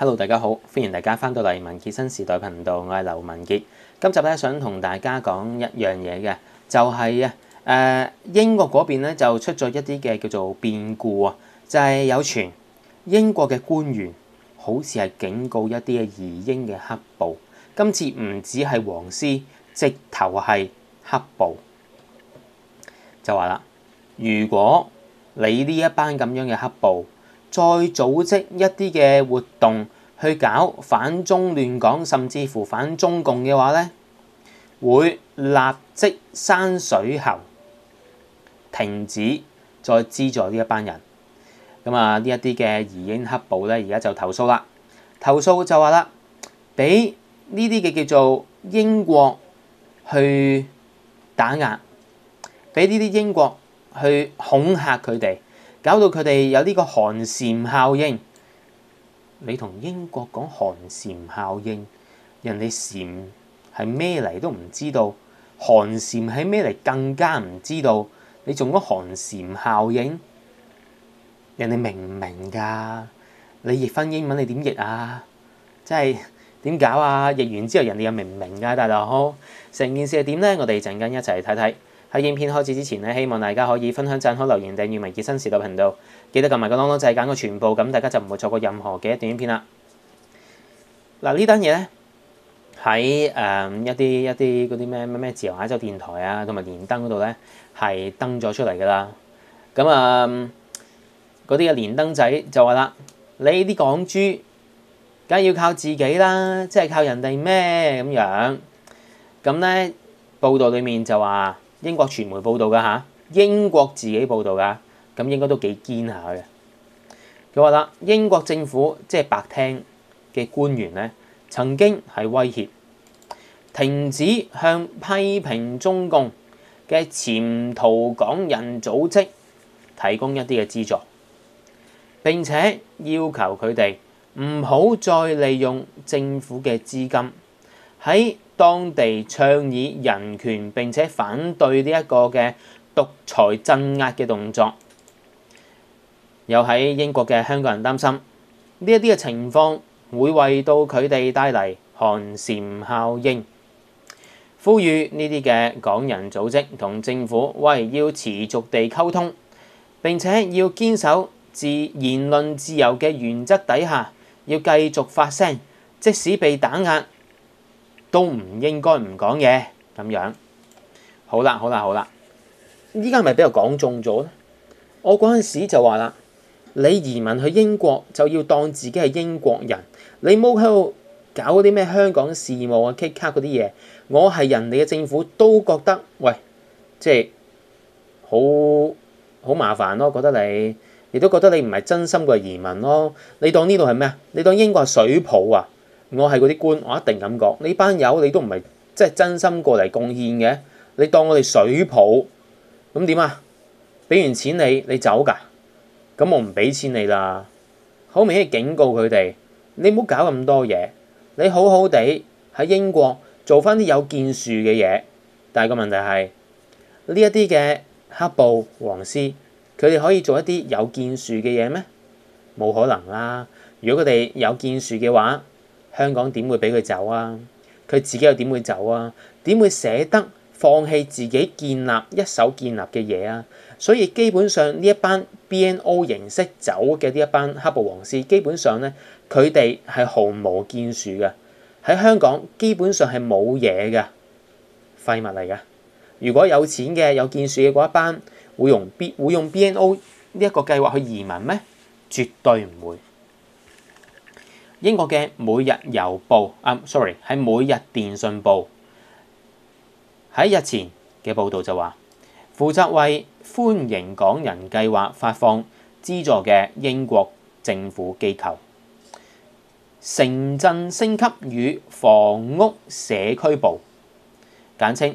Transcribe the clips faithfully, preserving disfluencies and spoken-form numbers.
Hello， 大家好，歡迎大家翻到嚟文傑新時代頻道，我係劉文傑。今集咧想同大家講一樣嘢嘅，就係啊誒英國嗰邊咧就出咗一啲嘅叫做變故啊，就係、是、有傳英國嘅官員好似係警告一啲嘅移英嘅黑暴，今次唔止係黃絲，直頭係黑暴，就話啦，如果你呢一班咁樣嘅黑暴，再組織一啲嘅活動去搞反中亂港，甚至乎反中共嘅話咧，會立即閂水喉，停止再資助呢一班人。咁啊，呢一啲嘅移英黑暴咧，而家就投訴啦。投訴就話啦，俾呢啲嘅叫做英國去打壓，俾呢啲英國去恐嚇佢哋。搞到佢哋有呢個寒蟬效應，你同英國講寒蟬效應，人哋蟬係咩嚟都唔知道，寒蟬係咩嚟更加唔知道，你仲講寒蟬效應，人哋明唔明㗎？你譯翻英文你點譯啊？真係點搞啊？譯完之後人哋又明唔明㗎？大佬，成件事係點咧？我哋陣間一齊睇睇。喺影片開始之前咧，希望大家可以分享、讚好、留言、訂閱文傑新時代頻道，記得撳埋個啷啷掣，揀個全部，咁大家就唔會錯過任何嘅一段影片啦。嗱，呢單嘢咧喺誒一啲一啲嗰啲咩咩咩自由亞洲電台啊，同埋連登嗰度咧係登咗出嚟㗎啦。咁啊，嗰啲嘅連登仔就話啦：你啲港豬梗係要靠自己啦，即係靠人哋咩咁樣？咁咧報道裡面就話。英國傳媒報道㗎嚇，英國自己報道㗎，咁應該都幾堅下嘅。佢話啦，英國政府即係白廳嘅官員咧，曾經係威脅停止向批評中共嘅潛逃港人組織提供一啲嘅資助，並且要求佢哋唔好再利用政府嘅資金喺當地倡議人權並且反對呢一個嘅獨裁鎮壓嘅動作，又喺英國嘅香港人擔心呢一啲嘅情況會為到佢哋帶嚟寒蟬效應，呼籲呢啲嘅港人組織同政府喂要持續地溝通，並且要堅守自言論自由嘅原則底下，要繼續發聲，即使被打壓，都唔應該唔講嘢咁樣。好啦，好啦，好啦，依家係咪俾我講中咗咧？我嗰陣時就話啦，你移民去英國就要當自己係英國人，你冇喺度搞嗰啲咩香港事務啊、K 卡嗰啲嘢。我係人哋嘅政府都覺得，喂，即係好好麻煩咯。覺得你亦都覺得你唔係真心過移民咯。你當呢度係咩啊？你當英國係水泡啊？我係嗰啲官，我一定咁講。呢班友你都唔係即係真心過嚟貢獻嘅，你當我哋水泡咁點啊？俾完錢你，你走㗎？咁我唔俾錢你啦。好明顯警告佢哋，你唔好搞咁多嘢，你好好地喺英國做翻啲有建樹嘅嘢。但係個問題係呢一啲嘅黑暴黃絲，佢哋可以做一啲有建樹嘅嘢咩？冇可能啦！如果佢哋有建樹嘅話，香港點會俾佢走啊？佢自己又點會走啊？點會捨得放棄自己建立一手建立嘅嘢啊？所以基本上呢一班 B N O 形式走嘅呢一班黑暴黃絲，基本上咧佢哋係毫無建樹嘅，喺香港基本上係冇嘢嘅，廢物嚟嘅。如果有錢嘅有建樹嘅嗰一班，會用 B 會用 B N O 呢一個計劃去移民咩？絕對唔會。英國嘅每日郵報啊 ，sorry 係每日電訊報喺日前嘅報導就話，負責為歡迎港人計劃發放資助嘅英國政府機構城鎮升級與房屋社區部，簡稱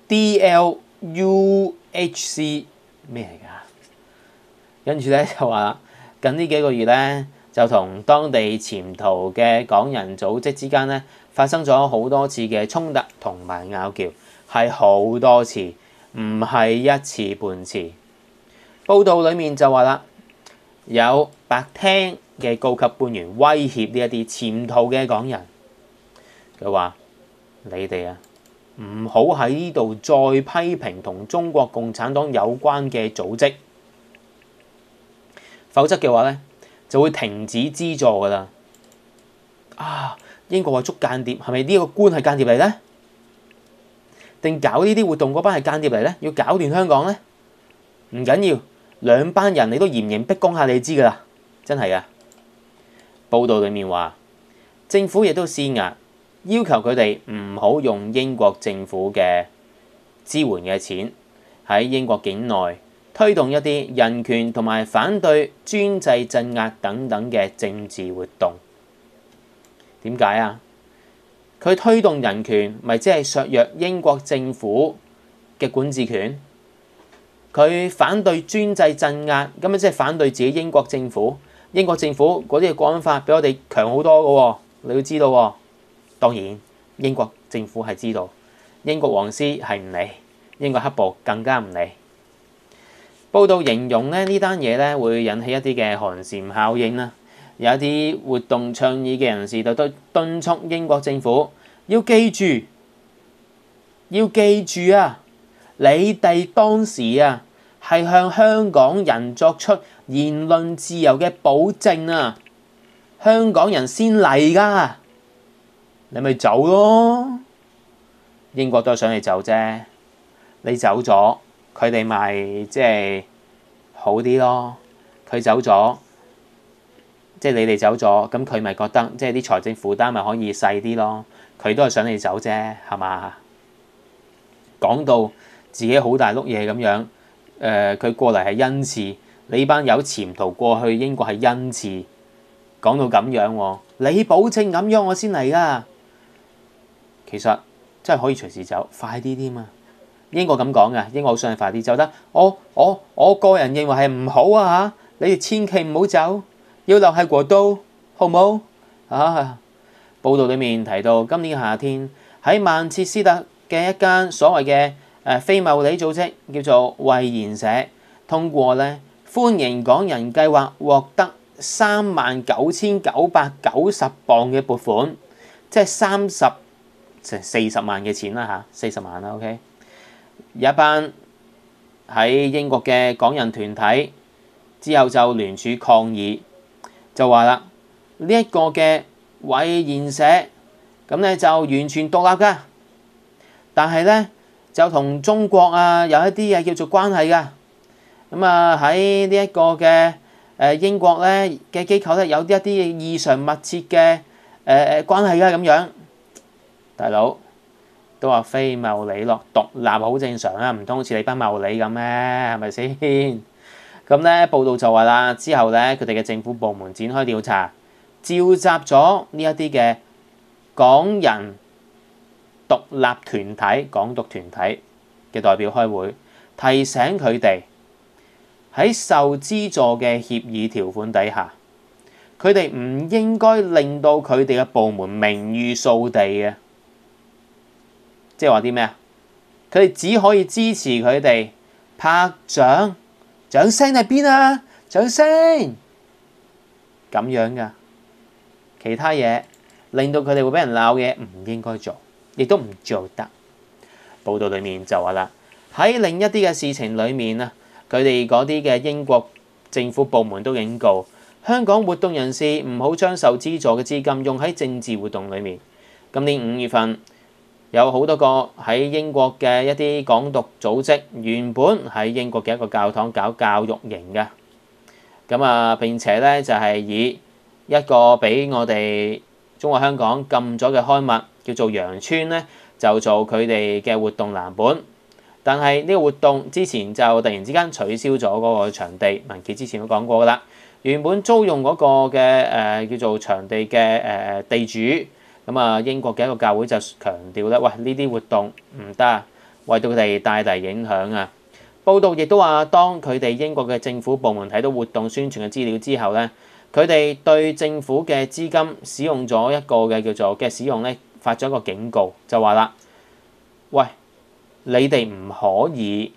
D L U H C 咩嚟㗎？跟住咧就話啦，近呢幾個月咧，就同當地潛逃嘅港人組織之間咧發生咗好多次嘅衝突同埋拗撬，係好多次，唔係一次半次。報道裡面就話啦，有白廳嘅高級官員威脅呢一啲潛逃嘅港人，佢話：你哋啊，唔好喺呢度再批評同中國共產黨有關嘅組織，否則嘅話咧就會停止資助㗎啦。啊！英國話捉間諜，係咪呢個官係間諜嚟咧？定搞呢啲活動嗰班係間諜嚟咧？要搞亂香港咧？唔緊要，兩班人你都嚴刑逼供下你知㗎啦，真係啊！報道裡面話，政府亦都施壓，要求佢哋唔好用英國政府嘅支援嘅錢喺英國境內推動一啲人權同埋反對專制鎮壓等等嘅政治活動。點解啊？佢推動人權，咪即係削弱英國政府嘅管治權？佢反對專制鎮壓，咁咪即係反對自己英國政府。英國政府嗰啲嘅國安法比我哋強好多嘅喎，你要知道喎。當然，英國政府係知道，英國王室係唔理，英國黑暴更加唔理。報道形容咧呢單嘢咧會引起一啲嘅寒蟬效應啦。有一啲活動倡議嘅人士就都敦促英國政府要記住，要記住啊！你哋當時啊係向香港人作出言論自由嘅保證啊，香港人先嚟㗎，你咪走咯。英國都係想你走啫，你走咗，佢哋咪即係好啲咯。佢走咗。即係你哋走咗，咁佢咪覺得即係啲財政負擔咪可以細啲咯？佢都係想你走啫，係嘛？講到自己好大碌嘢咁樣，誒、呃、佢過嚟係恩賜，你班有潛逃過去英國係恩賜，講到咁樣喎，你保證咁樣我先嚟㗎。其實真係可以隨時走，快啲添啊！英國咁講嘅，英國好想你快啲走得。我我我個人認為係唔好啊嚇，你哋千祈唔好走。要留喺國都，好冇啊？報道裡面提到，今年夏天喺曼徹斯特嘅一間所謂嘅誒非牟利組織叫做慧賢社，通過咧歡迎港人計劃獲得三萬九千九百九十磅嘅撥款，即係三十成四十萬嘅錢啦嚇，四十萬啦 OK。有一班喺英國嘅港人團體之後就聯署抗議。就話啦，呢、這、一個嘅慧賢社咁咧就完全獨立㗎，但係咧就同中國啊有一啲嘢叫做關係㗎。咁啊喺呢一個嘅誒英國咧嘅機構咧有啲一啲異常密切嘅誒誒關係㗎咁樣。大佬都話非牟利咯，獨立好正常啊，唔通好似你班牟利咁咩？係咪先？咁咧報道就話啦，之後咧佢哋嘅政府部門展開調查，召集咗呢一啲嘅港人獨立團體、港獨團體嘅代表開會，提醒佢哋喺受資助嘅協議條款底下，佢哋唔應該令到佢哋嘅部門名譽掃地嘅，即係話啲咩啊？佢哋只可以支持佢哋拍掌。掌聲喺邊啊？掌聲咁樣㗎，其他嘢令到佢哋會俾人鬧嘅，唔應該做，亦都唔做得。報道裡面就話啦，喺另一啲嘅事情裡面啊，佢哋嗰啲嘅英國政府部門都警告香港活動人士唔好將受資助嘅資金用喺政治活動裡面。今年五月份，有好多個喺英國嘅一啲港獨組織，原本喺英國嘅一個教堂搞教育營嘅，咁啊並且咧就係以一個俾我哋中國香港禁咗嘅刊物叫做《羊村》咧，就做佢哋嘅活動藍本。但係呢個活動之前就突然之間取消咗嗰個場地，文傑之前都講過噶啦。原本租用嗰個嘅誒叫做場地嘅誒地主。咁啊，英國嘅一個教會就強調咧，喂，呢啲活動唔得，為到佢哋帶嚟影響啊！報道亦都話，當佢哋英國嘅政府部門睇到活動宣傳嘅資料之後咧，佢哋對政府嘅資金使用咗一個嘅叫做嘅使用咧，發咗一個警告，就話啦，喂，你哋唔可以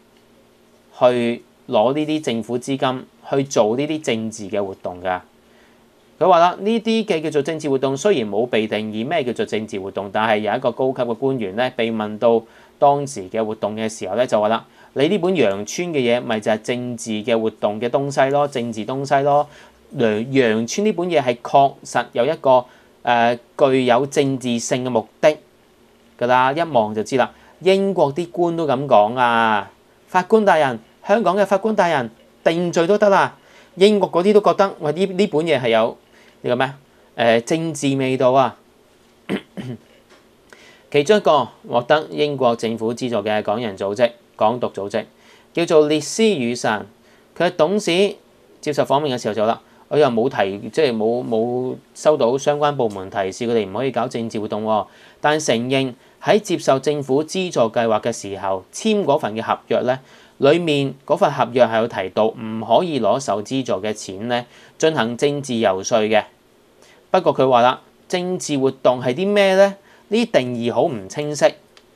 去攞呢啲政府資金去做呢啲政治嘅活動㗎。 佢話啦，呢啲嘅叫做政治活動雖然冇被定義咩叫做政治活動，但係有一個高級嘅官員咧被問到當時嘅活動嘅時候咧，就話啦：你呢本羊村嘅嘢咪就係政治嘅活動嘅東西咯，政治東西咯。羊羊村呢本嘢係確實有一個誒、呃、具有政治性嘅目的㗎啦，一望就知啦。英國啲官都咁講啊，法官大人，香港嘅法官大人定罪都得啦。英國嗰啲都覺得喂，呢呢本嘢係有呢個咩誒、呃、政治味道啊。其中一個獲得英國政府資助嘅港人組織、港獨組織叫做烈士雨傘，佢嘅董事接受訪問嘅時候就啦。佢又冇提，即係冇冇收到相關部門提示佢哋唔可以搞政治活動喎，但承認喺接受政府資助計劃嘅時候簽嗰份嘅合約咧，裡面嗰份合約係有提到唔可以攞受資助嘅錢咧進行政治遊說嘅。不過佢話啦，政治活動係啲咩咧？呢啲定義好唔清晰，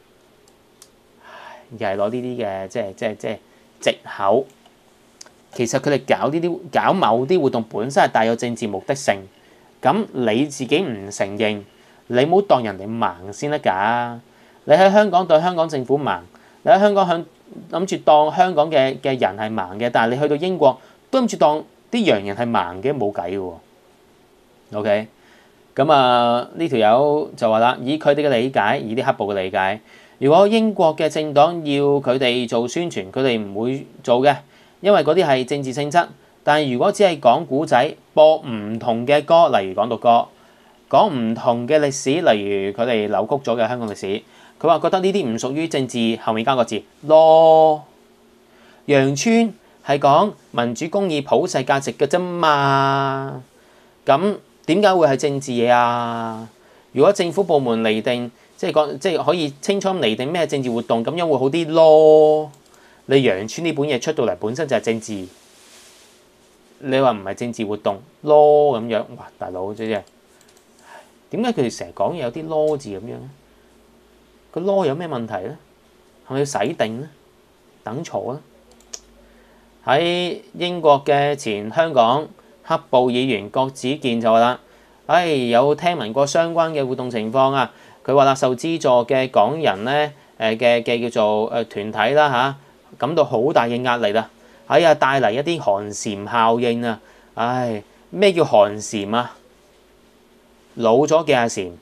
又係攞呢啲嘅即係即係即係藉口。其實佢哋搞呢啲搞某啲活動本身係帶有政治目的性，咁你自己唔承認，你唔好當人哋盲先得㗎。你喺香港對香港政府盲，你喺香港響諗住當香港嘅嘅人係盲嘅，但係你去到英國都諗住當啲洋人係盲嘅，冇計嘅喎。OK，咁啊呢條友就話啦，以佢哋嘅理解，以啲黑暴嘅理解，如果英國嘅政黨要佢哋做宣傳，佢哋唔會做嘅。因為嗰啲係政治性質，但係如果只係講古仔，播唔同嘅歌，例如港獨歌，講唔同嘅歷史，例如佢哋扭曲咗嘅香港歷史，佢話覺得呢啲唔屬於政治，後面加個字咯。羊村係講民主公義普世價值嘅啫嘛，咁點解會係政治嘢啊？如果政府部門釐定，即係講即係可以清楚咁釐定咩政治活動，咁樣會好啲咯。你羊村呢本嘢出到嚟本身就係政治，你話唔係政治活動咯咁樣，哇大佬即係點解佢哋成日講嘢有啲咯字咁樣咧？個咯有咩問題咧？係咪要洗定咧？等錯咧？喺英國嘅前香港黑暴議員郭子健就話啦：唉、哎，有聽聞過相關嘅活動情況啊！佢話啦，受資助嘅港人咧，誒嘅嘅叫做誒團體啦嚇。感到好大嘅壓力啦，哎呀，帶嚟一啲寒蟬效應啊！唉，咩叫寒蟬啊？老咗嘅阿蟬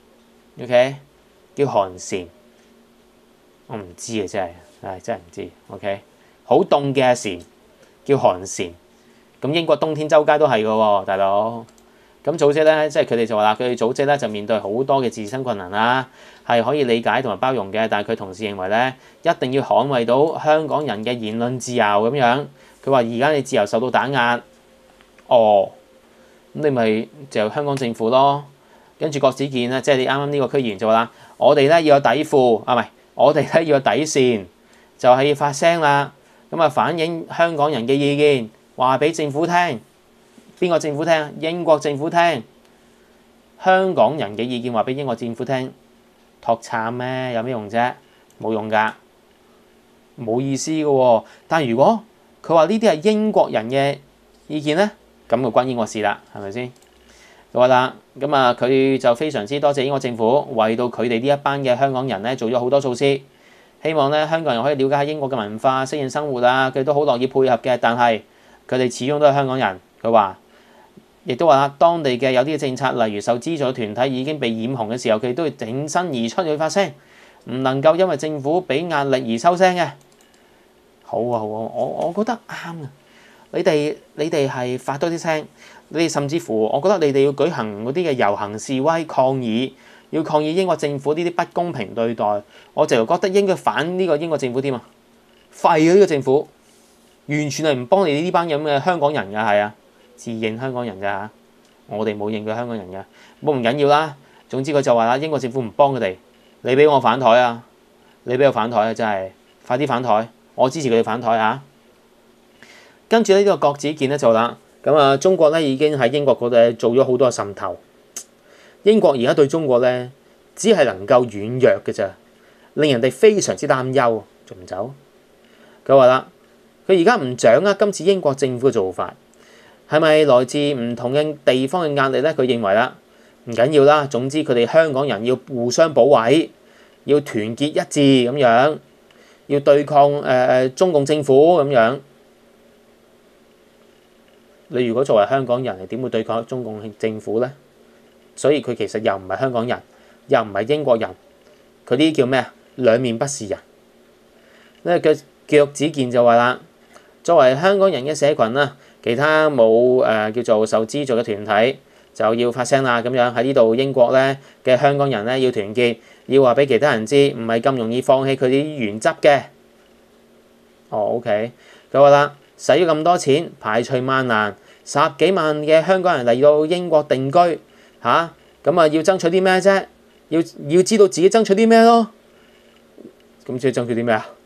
，OK， 叫寒蟬，我唔知啊，真係，唉，真係唔知 ，OK， 好凍嘅阿蟬叫寒蟬，咁英國冬天周街都係嘅喎，大佬。咁組織咧，即係佢哋就話啦，佢哋組織咧就面對好多嘅自身困難啦，係可以理解同埋包容嘅，但係佢同時認為咧，一定要捍衛到香港人嘅言論自由咁樣。佢話而家你自由受到打壓，哦，咁你咪就香港政府咯。跟住郭子健咧，即係你啱啱呢個區議員就話啦，我哋咧要有底褲啊，唔係，我哋咧要有底線，就係要發聲啦。咁啊，反映香港人嘅意見，話俾政府聽。邊個政府聽？英國政府聽。香港人嘅意見話俾英國政府聽，托慘咩？有咩用啫？冇用㗎，冇意思嘅喎。但係如果佢話呢啲係英國人嘅意見咧，咁就關英國事啦，係咪先？佢話啦，咁啊，佢就非常之多謝英國政府為到佢哋呢一班嘅香港人咧做咗好多措施，希望咧香港人可以了解下英國嘅文化、適應生活啊。佢都好樂意配合嘅，但係佢哋始終都係香港人。佢話。亦都話啦，當地嘅有啲嘅政策，例如受資助團體已經被染紅嘅時候，佢哋都要挺身而出去發聲，唔能夠因為政府俾壓力而收聲嘅。好啊好啊，我我覺得啱啊！你哋你哋係發多啲聲，你哋甚至乎，我覺得你哋要舉行嗰啲嘅遊行示威抗議，要抗議英國政府呢啲不公平對待。我就覺得應該反呢個英國政府添啊，廢咗呢個政府，完全係唔幫你呢班咁嘅香港人㗎，係啊！自認香港人㗎嚇，我哋冇認佢香港人㗎，冇唔緊要啦。總之佢就話啦，英國政府唔幫佢哋，你俾我反台啊！你俾我反台啊！真係快啲反台，我支持佢哋反台嚇。跟住呢個郭子健咧就啦，咁啊中國咧已經喺英國嗰度做咗好多滲透。英國而家對中國咧只係能夠軟弱嘅咋，令人哋非常之擔憂，仲唔走？佢話啦，佢而家唔掌握今次英國政府嘅做法。 係咪來自唔同嘅地方嘅壓力咧？佢認為啦，唔緊要啦，總之佢哋香港人要互相保衞，要團結一致咁樣，要對抗誒誒、呃、中共政府咁樣。你如果作為香港人，你點會對抗中共政府咧？所以佢其實又唔係香港人，又唔係英國人，佢呢啲叫咩啊？兩面不是人。呢個腳趾健就話啦，作為香港人嘅社群啦，其他冇誒、呃、叫做受資助嘅團體就要發聲啦。咁樣喺呢度英國咧嘅香港人咧要團結，要話俾其他人知，唔係咁容易放棄佢哋啲原則嘅。哦 ，OK，佢話啦，使咗咁多錢排除萬難，十幾萬嘅香港人嚟到英國定居嚇，咁啊要爭取啲咩啫？要要知道自己爭取啲咩咯。咁即係爭取啲咩啊？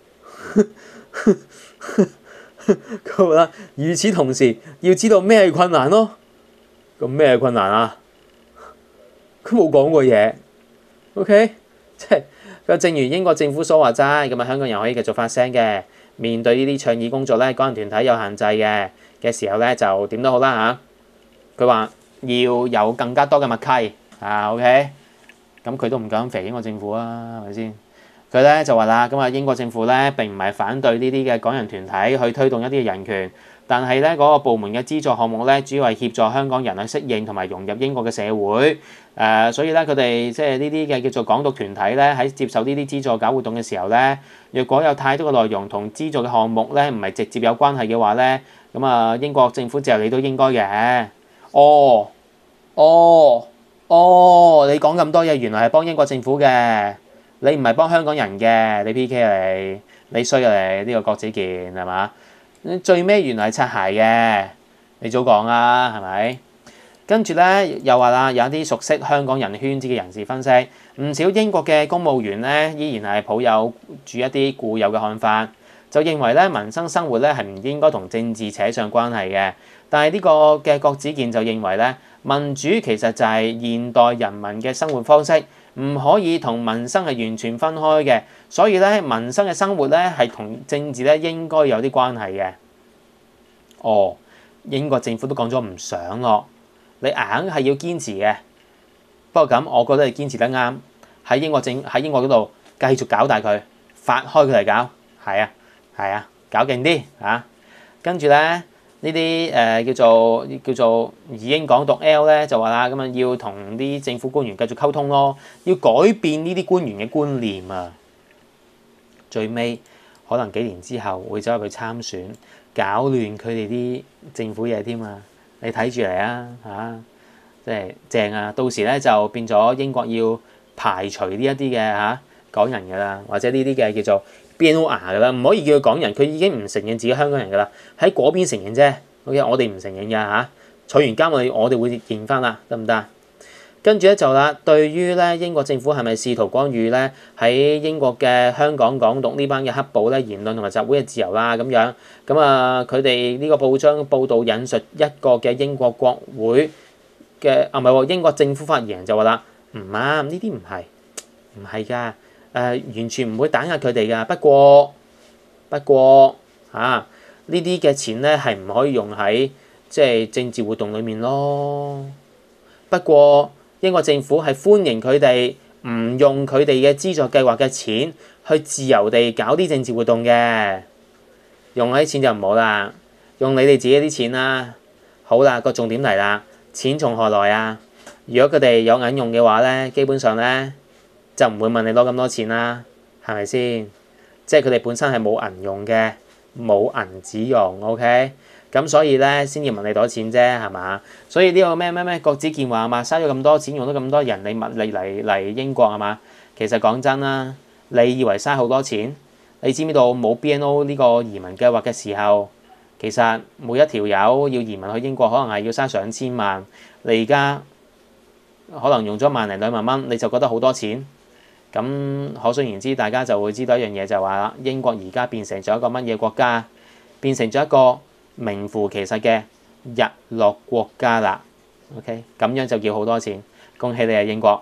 佢話啦，與此同時要知道咩係困難咯。咁咩係困難啊？佢冇講過嘢。OK， 即係佢正如英國政府所話齋，咁啊香港人可以繼續發聲嘅。面對呢啲倡議工作咧，港人團體有限制嘅嘅時候咧，就點都好啦嚇。佢話要有更加多嘅默契啊。OK，咁佢都唔敢肥英國政府啊，係咪先？佢咧就話啦，咁啊英國政府咧並唔係反對呢啲嘅港人團體去推動一啲嘅人權，但係咧嗰個部門嘅資助項目咧，主要係協助香港人去適應同埋融入英國嘅社會。誒、呃，所以咧佢哋即係呢啲嘅叫做港獨團體咧，喺接受呢啲資助搞活動嘅時候咧，若果有太多嘅內容同資助嘅項目咧唔係直接有關係嘅話咧，咁啊英國政府就你都應該嘅。哦，哦，哦，你講咁多嘢，原來係幫英國政府嘅。你唔係幫香港人嘅，你 P K 你，你衰啊你呢個郭子健係嘛？最尾原來係擦鞋嘅，你早講啦係咪？跟住咧又話啦，有一啲熟悉香港人圈子嘅人士分析，唔少英國嘅公務員咧依然係抱有住一啲固有嘅看法，就認為咧民生生活咧係唔應該同政治扯上關係嘅。但係呢個嘅郭子健就認為咧，民主其實就係現代人民嘅生活方式。唔可以同民生係完全分開嘅，所以咧民生嘅生活咧係同政治咧應該有啲關係嘅。哦，英國政府都講咗唔想咯，你硬係要堅持嘅。不過咁，我覺得你堅持得啱，喺英國政喺英國嗰度繼續搞大佢，發開佢嚟搞，係啊係啊，搞勁啲啊！跟住咧。呢啲誒叫做叫做移英港獨 L 咧就話啦，咁啊要同啲政府官員繼續溝通咯，要改變呢啲官員嘅觀念啊。最尾可能幾年之後會走入去參選，搞亂佢哋啲政府嘢添啊！你睇住嚟啊嚇，即係正啊！到時咧就變咗英國要排除呢一啲嘅嚇港人㗎啦，或者呢啲嘅叫做 B N O 㗎啦，唔可以叫佢港人，佢已經唔承認自己香港人㗎啦，喺嗰邊承認啫。OK， 我哋唔承認㗎嚇，坐完監我哋我哋會認翻啦，得唔得？跟住咧就啦，對於咧英國政府係咪試圖干預咧喺英國嘅香港港獨呢班嘅黑暴咧言論同埋集會嘅自由啦咁樣，咁啊佢哋呢個報章報導引述一個嘅英國國會嘅啊唔係喎英國政府發言人就話啦，唔啱，呢啲唔係唔係㗎。誒、呃、完全唔會打壓佢哋㗎，不過不過嚇呢啲嘅錢咧係唔可以用喺即係政治活動裡面咯。不過英國政府係歡迎佢哋唔用佢哋嘅資助計劃嘅錢去自由地搞啲政治活動嘅，用嗰啲錢就唔好啦，用你哋自己啲錢啦。好啦，個重點嚟啦，錢從何來啊？如果佢哋有銀用嘅話咧，基本上咧，就唔會問你攞咁多錢啦，係咪先？即係佢哋本身係冇銀用嘅，冇銀紙用 ，OK？咁所以咧先要問你攞錢啫，係嘛？所以呢個咩咩咩郭子健話啊嘛，嘥咗咁多錢，用咗咁多人嚟物嚟嚟嚟英國係嘛？其實講真啦，你以為嘥好多錢？你知唔知道冇 B N O 呢個移民計劃嘅時候，其實每一條友要移民去英國，可能係要嘥上千萬。你而家可能用咗萬零兩萬蚊，你就覺得好多錢。咁可想而知，大家就會知道一樣嘢就係話啦，英國而家變成咗一個乜嘢國家？變成咗一個名副其實嘅日落國家啦。OK，咁樣就叫好多錢。恭喜你啊英國！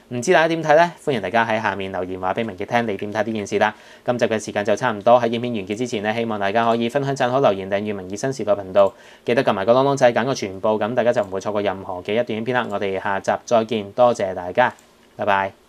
唔知大家點睇咧？歡迎大家喺下面留言話俾文傑聽，你點睇呢件事啦？今集嘅時間就差唔多，喺影片完結之前咧，希望大家可以分享、讚好、留言、訂閱文傑新時代頻道，記得撳埋個啷啷掣揀個全部，咁大家就唔會錯過任何嘅一段影片啦。我哋下集再見，多謝大家，拜拜。